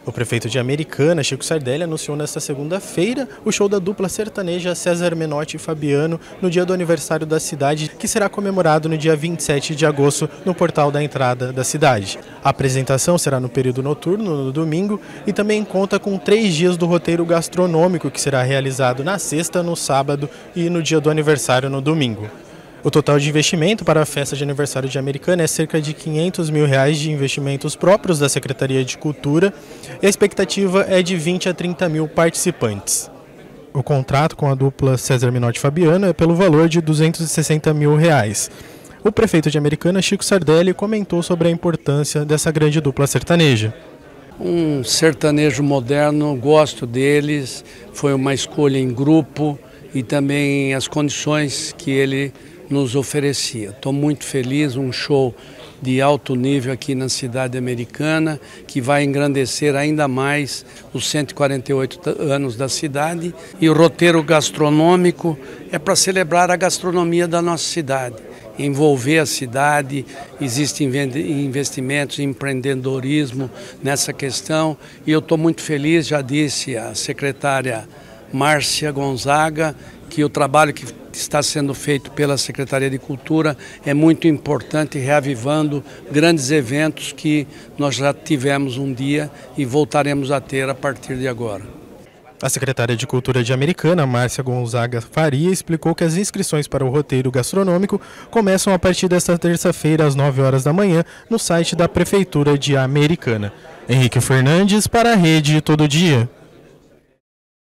O prefeito de Americana, Chico Sardelli, anunciou nesta segunda-feira o show da dupla sertaneja César Menotti e Fabiano no dia do aniversário da cidade, que será comemorado no dia 27 de agosto no portal da entrada da cidade. A apresentação será no período noturno, no domingo, e também conta com 3 dias do roteiro gastronômico, que será realizado na sexta, no sábado e no dia do aniversário, no domingo. O total de investimento para a festa de aniversário de Americana é cerca de R$500 mil de investimentos próprios da Secretaria de Cultura e a expectativa é de 20 a 30 mil participantes. O contrato com a dupla César Menotti e Fabiano é pelo valor de R$260 mil. O prefeito de Americana, Chico Sardelli, comentou sobre a importância dessa grande dupla sertaneja. Um sertanejo moderno, gosto deles, foi uma escolha em grupo e também as condições que ele nos oferecia. Estou muito feliz, um show de alto nível aqui na cidade americana, que vai engrandecer ainda mais os 148 anos da cidade. E o roteiro gastronômico é para celebrar a gastronomia da nossa cidade, envolver a cidade. Existem investimentos em empreendedorismo nessa questão e eu estou muito feliz, já disse a secretária Márcia Gonzaga, que o trabalho que está sendo feito pela Secretaria de Cultura é muito importante, reavivando grandes eventos que nós já tivemos um dia e voltaremos a ter a partir de agora. A secretária de Cultura de Americana, Márcia Gonzaga Faria, explicou que as inscrições para o roteiro gastronômico começam a partir desta terça-feira, às 9 horas da manhã, no site da Prefeitura de Americana. Henrique Fernandes para a Rede Todo Dia.